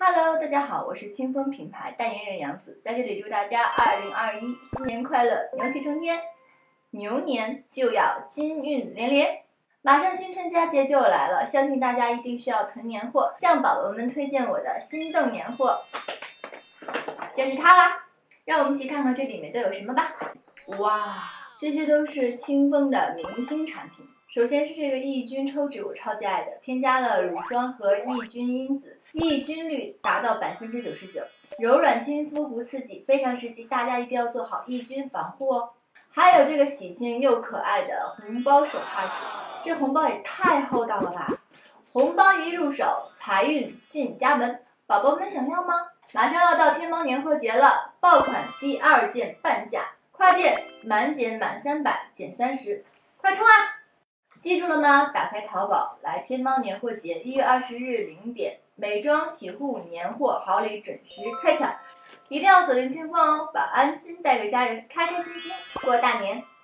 Hello，大家好，我是清风品牌代言人杨子，在这里祝大家2021新年快乐，牛气冲天！牛年就要金运连连，马上新春佳节就要来了，相信大家一定需要囤年货。向宝宝们推荐我的心动年货，就是它啦！让我们一起看看这里面都有什么吧。哇，这些都是清风的明星产品。首先是这个抑菌抽脂，我超级爱的，添加了乳霜和抑菌因子，抑菌率达到99%，柔软亲肤不刺激，非常时期，大家一定要做好抑菌防护哦。还有这个喜庆又可爱的红包手帕纸，这红包也太厚道了吧！红包一入手，财运进家门，宝宝们想要吗？马上要到天猫年货节了，爆款第2件半价，跨店满减满300减30，快冲啊！记住了吗？打开淘宝，来天猫年货节，1月20日0点，美妆洗护年货好礼准时开抢，一定要锁定清风哦，把安心带给家人，开开心心过大年。